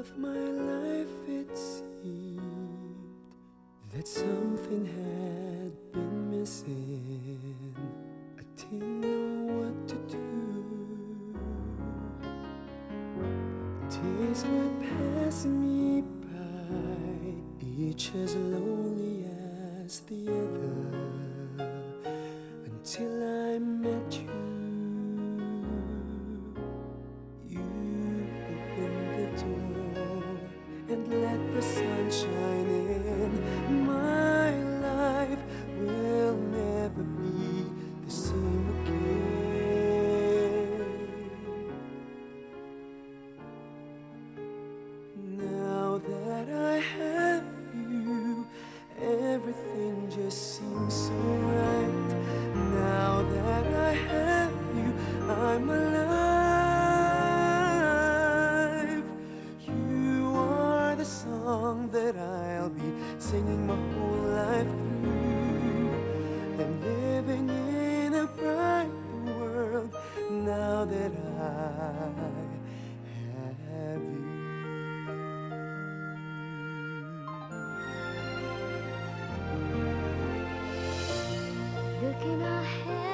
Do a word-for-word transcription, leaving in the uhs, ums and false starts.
of my life it seemed that something had been missing. I didn't know what to do. Days were passing me by, each as lonely as the other, until I met you. You opened the door and let the sun shine in. My life will never be the same again. Now that I have you, everything just seems so right. Now that I have you, I'm alive. You are the song that I'll be singing my whole life through, and living in a brighter world now that I have you. Looking ahead